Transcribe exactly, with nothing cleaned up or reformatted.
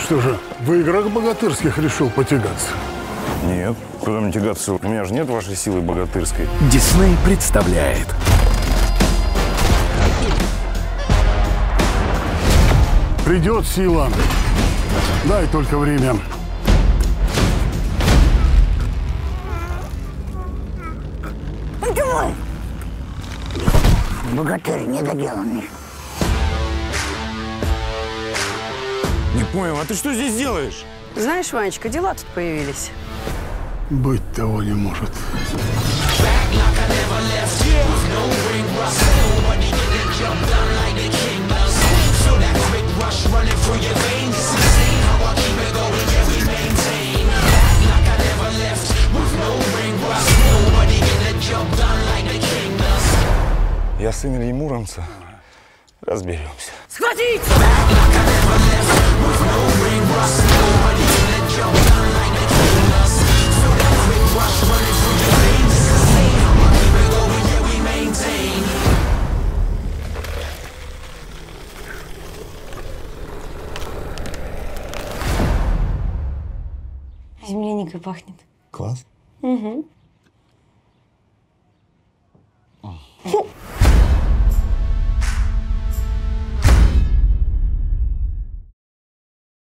что же, в играх богатырских решил потягаться? Нет, куда мне тягаться? У меня же нет вашей силы богатырской. Дисней представляет. Придет сила. Дай только время. Давай! Богатырь недоделанный. Не понял, а ты что здесь делаешь? Знаешь, Ванечка, дела тут появились. Быть того не может. Я сын Ильи Муромца. Разберемся. Схватить! Земляникой пахнет. Класс. Угу. Фу.